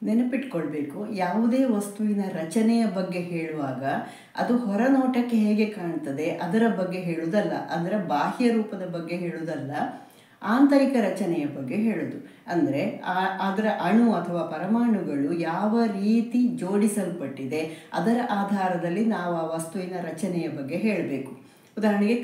ನೆನಪಿಟ್ಕೊಳ್ಬೇಕು, ಯಾವುದೇ ವಸ್ತುವಿನ ರಚನೆಯ ಬಗ್ಗೆ ಹೇಳುವಾಗ ಅದು ಹೊರನೋಟಕ್ಕೆ ಹೇಗೆ ಕಾಣ್ತದೆ ಅದರ ಬಗ್ಗೆ ಹೇಳುವುದಲ್ಲ, ಅದರ ಬಾಹ್ಯ ರೂಪದ ಬಗ್ಗೆ ಹೇಳುವುದಲ್ಲ, ಆಂತರಿಕ ರಚನೆಯ ಬಗ್ಗೆ ಹೇಳೋದು. ಅಂದರೆ ಅದರ ಅಣು ಅಥವಾ ಪರಮಾಣುಗಳು ಯಾವ ರೀತಿ ಜೋಡಿಸಲ್ಪಟ್ಟಿದೆ ಅದರ ಆಧಾರದಲ್ಲಿ ನಾವು ಆ ವಸ್ತುವಿನ ರಚನೆಯ ಬಗ್ಗೆ ಹೇಳಬೇಕು. ಉದಾಹರಣೆಗೆ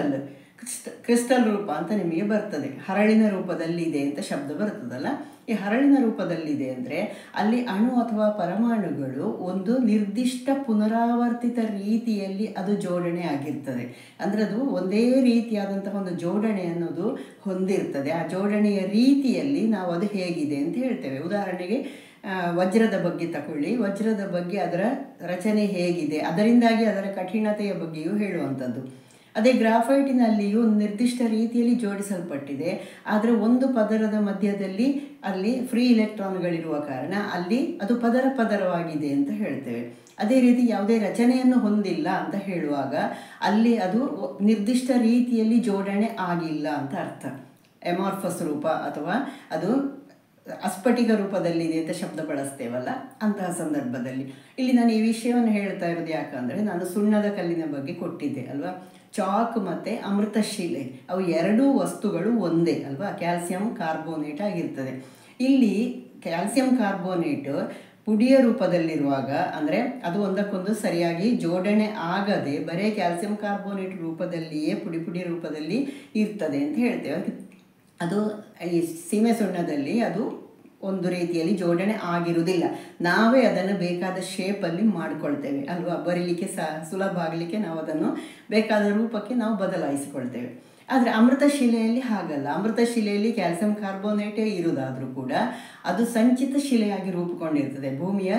ಕ್ರಿಸ್ಟಲ್ ರೂಪ ಅಂತ ನಿಮಗೆ ಬರ್ತದೆ, ಹರಳಿನ ರೂಪದಲ್ಲಿದೆ ಅಂತ ಶಬ್ದ ಬರ್ತದಲ್ಲ. ಈ ಹರಳಿನ ರೂಪದಲ್ಲಿದೆ ಅಂದರೆ ಅಲ್ಲಿ ಅಣು ಅಥವಾ ಪರಮಾಣುಗಳು ಒಂದು ನಿರ್ದಿಷ್ಟ ಪುನರಾವರ್ತಿತ ರೀತಿಯಲ್ಲಿ ಅದು ಜೋಡಣೆ ಆಗಿರ್ತದೆ. ಅಂದರೆ ಅದು ಒಂದೇ ರೀತಿಯಾದಂತಹ ಒಂದು ಜೋಡಣೆ ಅನ್ನೋದು ಹೊಂದಿರ್ತದೆ. ಆ ಜೋಡಣೆಯ ರೀತಿಯಲ್ಲಿ ನಾವು ಅದು ಹೇಗಿದೆ ಅಂತ ಹೇಳ್ತೇವೆ. ಉದಾಹರಣೆಗೆ ವಜ್ರದ ಬಗ್ಗೆ ತಗೊಳ್ಳಿ, ವಜ್ರದ ಬಗ್ಗೆ ಅದರ ರಚನೆ ಹೇಗಿದೆ, ಅದರಿಂದಾಗಿ ಅದರ ಕಠಿಣತೆಯ ಬಗ್ಗೆಯೂ ಹೇಳುವಂಥದ್ದು. ಅದೇ ಗ್ರಾಫೈಟಿನಲ್ಲಿಯೂ ಒಂದು ನಿರ್ದಿಷ್ಟ ರೀತಿಯಲ್ಲಿ ಜೋಡಿಸಲ್ಪಟ್ಟಿದೆ, ಆದರೆ ಒಂದು ಪದರದ ಮಧ್ಯದಲ್ಲಿ ಅಲ್ಲಿ ಫ್ರೀ ಇಲೆಕ್ಟ್ರಾನ್ಗಳಿರುವ ಕಾರಣ ಅಲ್ಲಿ ಅದು ಪದರವಾಗಿದೆ ಅಂತ ಹೇಳ್ತೇವೆ. ಅದೇ ರೀತಿ ಯಾವುದೇ ರಚನೆಯನ್ನು ಹೊಂದಿಲ್ಲ ಅಂತ ಹೇಳುವಾಗ ಅಲ್ಲಿ ಅದು ನಿರ್ದಿಷ್ಟ ರೀತಿಯಲ್ಲಿ ಜೋಡಣೆ ಆಗಿಲ್ಲ ಅಂತ ಅರ್ಥ. ಎಮಾರ್ಫಸ್ ರೂಪ ಅಥವಾ ಅದು ಅಸ್ಫಟಿಕ ರೂಪದಲ್ಲಿದೆ ಅಂತ ಶಬ್ದ ಬಳಸ್ತೇವಲ್ಲ, ಅಂತಹ ಸಂದರ್ಭದಲ್ಲಿ ಇಲ್ಲಿ ನಾನು ಈ ವಿಷಯವನ್ನು ಹೇಳ್ತಾ ಇರೋದು ಯಾಕಂದರೆ, ನಾನು ಸುಣ್ಣದ ಕಲ್ಲಿನ ಬಗ್ಗೆ ಕೊಟ್ಟಿದ್ದೆ ಅಲ್ವಾ. ಚಾಕ್ ಮತ್ತು ಅಮೃತಶಿಲೆ ಅವು ಎರಡೂ ವಸ್ತುಗಳು ಒಂದೇ ಅಲ್ವಾ, ಕ್ಯಾಲ್ಸಿಯಂ ಕಾರ್ಬೋನೇಟ್ ಆಗಿರ್ತದೆ. ಇಲ್ಲಿ ಕ್ಯಾಲ್ಸಿಯಂ ಕಾರ್ಬೋನೇಟ್ ಪುಡಿಯ ರೂಪದಲ್ಲಿರುವಾಗ, ಅಂದರೆ ಅದು ಒಂದಕ್ಕೊಂದು ಸರಿಯಾಗಿ ಜೋಡಣೆ ಆಗದೆ ಬರೀ ಕ್ಯಾಲ್ಸಿಯಂ ಕಾರ್ಬೋನೇಟ್ ರೂಪದಲ್ಲಿಯೇ ಪುಡಿ ರೂಪದಲ್ಲಿ ಇರ್ತದೆ ಅಂತ ಹೇಳ್ತೇವೆ. ಅದು ಈ ಸೀಮೆ ಸುಣ್ಣದಲ್ಲಿ ಅದು ಒಂದು ರೀತಿಯಲ್ಲಿ ಜೋಡಣೆ ಆಗಿರುವುದಿಲ್ಲ. ನಾವೇ ಅದನ್ನು ಬೇಕಾದ ಶೇಪಲ್ಲಿ ಮಾಡಿಕೊಳ್ತೇವೆ ಅಲ್ವಾ, ಬರೀಲಿಕ್ಕೆ ಸುಲಭ ಆಗಲಿಕ್ಕೆ ನಾವು ಅದನ್ನು ಬೇಕಾದ ರೂಪಕ್ಕೆ ನಾವು ಬದಲಾಯಿಸಿಕೊಳ್ತೇವೆ. ಆದರೆ ಅಮೃತಶಿಲೆಯಲ್ಲಿ ಹಾಗಲ್ಲ. ಅಮೃತಶಿಲೆಯಲ್ಲಿ ಕ್ಯಾಲ್ಸಿಯಂ ಕಾರ್ಬೋನೇಟೇ ಇರುವುದಾದರೂ ಕೂಡ ಅದು ಸಂಚಿತ ಶಿಲೆಯಾಗಿ ರೂಪುಗೊಂಡಿರ್ತದೆ.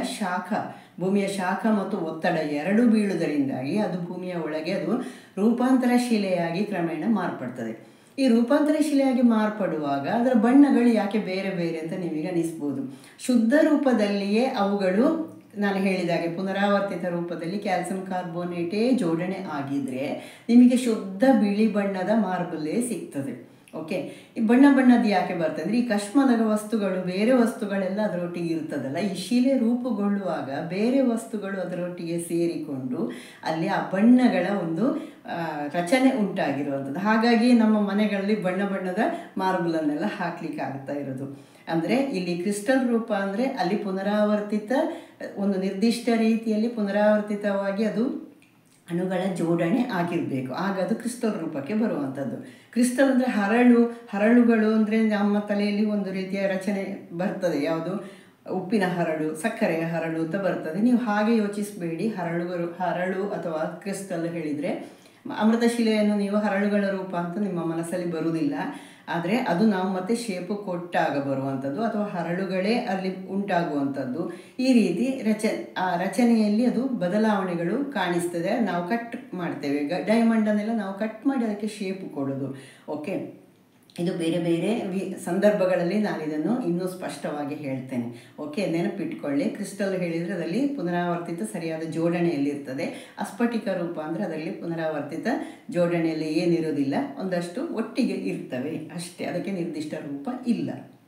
ಭೂಮಿಯ ಶಾಖ ಮತ್ತು ಒತ್ತಡ ಎರಡೂ ಬೀಳುವುದರಿಂದಾಗಿ ಅದು ಭೂಮಿಯ ಒಳಗೆ ಅದು ರೂಪಾಂತರ ಶಿಲೆಯಾಗಿ ಕ್ರಮೇಣ ಮಾರ್ಪಡ್ತದೆ. ಈ ರೂಪಾಂತರ ಶಿಲೆಯಾಗಿ ಮಾರ್ಪಡುವಾಗ ಅದರ ಬಣ್ಣಗಳು ಯಾಕೆ ಬೇರೆ ಬೇರೆ ಅಂತ ನಿಮಗೆ ಅನಿಸ್ಬೋದು. ಶುದ್ಧ ರೂಪದಲ್ಲಿಯೇ ಅವುಗಳು ನಾನು ಹೇಳಿದಾಗೆ ಪುನರಾವರ್ತಿತ ರೂಪದಲ್ಲಿ ಕ್ಯಾಲ್ಸಿಯಂ ಕಾರ್ಬೋನೇಟೇ ಜೋಡಣೆ ಆಗಿದ್ರೆ ನಿಮಗೆ ಶುದ್ಧ ಬಿಳಿ ಬಣ್ಣದ ಮಾರ್ಬಲೇ ಸಿಗ್ತದೆ. ಓಕೆ, ಈ ಬಣ್ಣದ್ದು ಯಾಕೆ ಬರ್ತದೆ ಅಂದರೆ, ಈ ಕಶ್ಮಲದ ವಸ್ತುಗಳು ಬೇರೆ ವಸ್ತುಗಳೆಲ್ಲ ಅದರೊಟ್ಟಿಗೆ ಇರ್ತದಲ್ಲ, ಈ ಶಿಲೆ ರೂಪುಗೊಳ್ಳುವಾಗ ಬೇರೆ ವಸ್ತುಗಳು ಅದರೊಟ್ಟಿಗೆ ಸೇರಿಕೊಂಡು ಅಲ್ಲಿ ಆ ಬಣ್ಣಗಳ ಒಂದು ರಚನೆ ಉಂಟಾಗಿರುವಂಥದ್ದು. ಹಾಗಾಗಿ ನಮ್ಮ ಮನೆಗಳಲ್ಲಿ ಬಣ್ಣದ ಮಾರ್ಬಲನ್ನೆಲ್ಲ ಹಾಕ್ಲಿಕ್ಕೆ ಆಗ್ತಾ ಇರೋದು. ಅಂದರೆ ಇಲ್ಲಿ ಕ್ರಿಸ್ಟಲ್ ರೂಪ ಅಂದರೆ ಅಲ್ಲಿ ಪುನರಾವರ್ತಿತ ಒಂದು ನಿರ್ದಿಷ್ಟ ರೀತಿಯಲ್ಲಿ ಪುನರಾವರ್ತಿತವಾಗಿ ಅದು ಅಣುಗಳ ಜೋಡಣೆ ಆಗಿರಬೇಕು, ಆಗ ಅದು ಕ್ರಿಸ್ಟಲ್ ರೂಪಕ್ಕೆ ಬರುವಂಥದ್ದು. ಕ್ರಿಸ್ಟಲ್ ಅಂದರೆ ಹರಳುಗಳು ಅಂದರೆ ನಮ್ಮ ತಲೆಯಲ್ಲಿ ಒಂದು ರೀತಿಯ ರಚನೆ ಬರ್ತದೆ, ಯಾವುದು ಉಪ್ಪಿನ ಹರಳು, ಸಕ್ಕರೆಯ ಹರಳು ಅಂತ ಬರ್ತದೆ. ನೀವು ಹಾಗೆ ಯೋಚಿಸಬೇಡಿ. ಹರಳು ಅಥವಾ ಕ್ರಿಸ್ಟಲ್ ಹೇಳಿದರೆ ಅಮೃತಶಿಲೆಯನ್ನು ನೀವು ಹರಳುಗಳ ರೂಪ ಅಂತ ನಿಮ್ಮ ಮನಸ್ಸಲ್ಲಿ ಬರುವುದಿಲ್ಲ. ಆದರೆ ಅದು ನಾವು ಮತ್ತೆ ಶೇಪು ಕೊಟ್ಟಾಗ ಬರುವಂಥದ್ದು ಅಥವಾ ಹರಳುಗಳೇ ಅಲ್ಲಿ ಉಂಟಾಗುವಂಥದ್ದು. ಈ ರೀತಿ ರಚನೆಯಲ್ಲಿ ಅದು ಬದಲಾವಣೆಗಳು ಕಾಣಿಸ್ತದೆ. ನಾವು ಕಟ್ ಮಾಡ್ತೇವೆ, ಡೈಮಂಡನ್ನೆಲ್ಲ ನಾವು ಕಟ್ ಮಾಡಿ ಅದಕ್ಕೆ ಶೇಪು ಕೊಡೋದು. ಓಕೆ, ಇದು ಬೇರೆ ಬೇರೆ ಸಂದರ್ಭಗಳಲ್ಲಿ ನಾನು ಇದನ್ನು ಇನ್ನೂ ಸ್ಪಷ್ಟವಾಗಿ ಹೇಳ್ತೇನೆ. ಓಕೆ, ನೆನಪಿಟ್ಕೊಳ್ಳಿ. ಕ್ರಿಸ್ಟಲ್ ಹೇಳಿದರೆ ಅದರಲ್ಲಿ ಪುನರಾವರ್ತಿತ ಸರಿಯಾದ ಜೋಡಣೆಯಲ್ಲಿರ್ತದೆ. ಅಸ್ಫಟಿಕ ರೂಪ ಅಂದರೆ ಅದರಲ್ಲಿ ಪುನರಾವರ್ತಿತ ಜೋಡಣೆಯಲ್ಲಿ ಏನಿರೋದಿಲ್ಲ, ಒಂದಷ್ಟು ಒಟ್ಟಿಗೆ ಇರ್ತವೆ ಅಷ್ಟೇ, ಅದಕ್ಕೆ ನಿರ್ದಿಷ್ಟ ರೂಪ ಇಲ್ಲ.